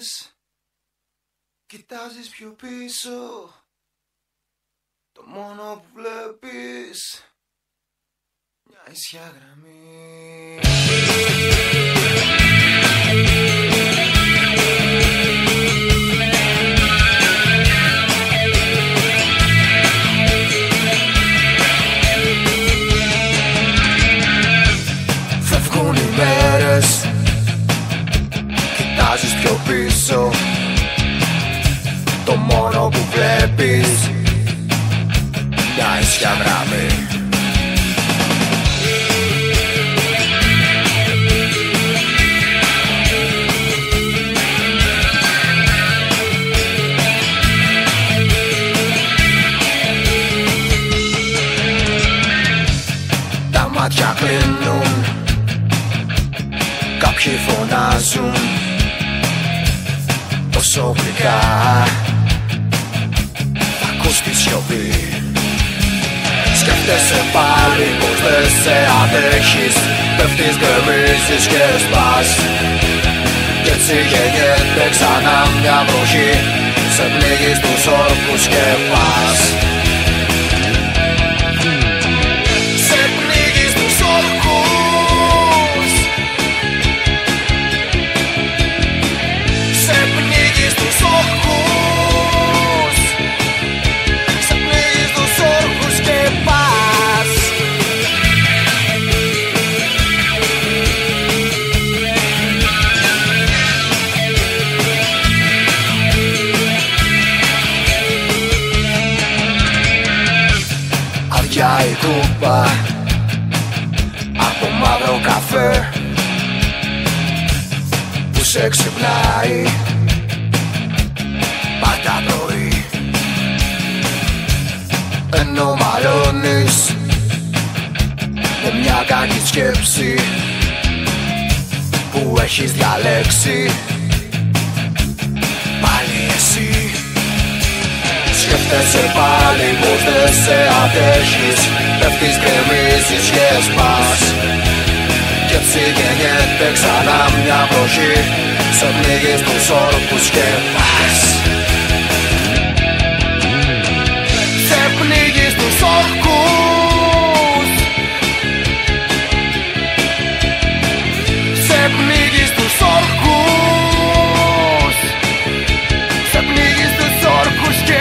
μέρες κοιτάζεις πιο πίσω, το μόνο που βλέπεις μια ίσια γραμμή. Φεύγουν οι μέρες, κοιτάζεις πιο πίσω, το μόνο που βλέπεις μια ίσια γραμμή. Τα μάτια κλείνουν, κάποιοι φωνάζουν τόσο γλυκά, θα ακούς τη σιωπή. Σκέφτεσαι πάλι πως δεν σε αντέχεις, πέφτεις, γκρεμίζεις και σπάς. Κι έτσι γεννιέται ξανά μια βροχή, σε πνίγεις τους όρκους και πας. Σε πνίγεις τους όρκους, σε πνίγεις τους όρκους, σε πνίγεις τους όρκους και πας. Αδειά η κούπα από μαύρο καφέ που σε ξυπνάει πάντα πρωί, ενώ μαλώνεις με μια κακή σκέψη που έχεις διαλέξει πάλι εσύ. Σκέφτεσαι πάλι πως δεν σε αντέχεις, πέφτεις, γκρεμίζεις και σπάς. Κι έτσι γεννιέται ξανά μια βροχή, σε πνίγεις τους όρκους και πας. Σε πνίγεις τους όρκους, σε πνίγεις τους όρκους, σε πνίγεις τους όρκους και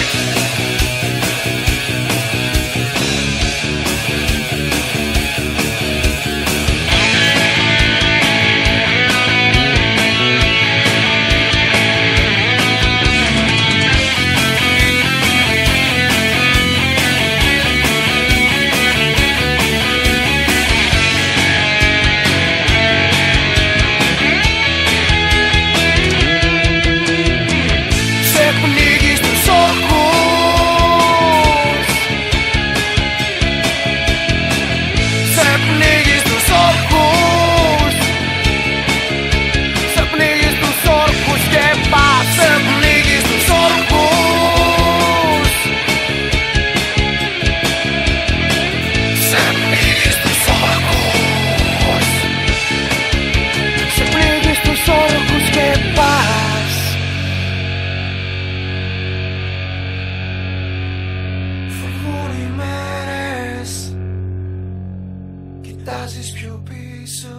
κοιτάζεις πιο πίσω,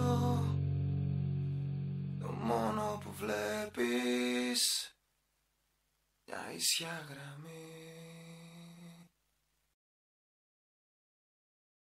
το μόνο που βλέπεις μια ίσια γραμμή.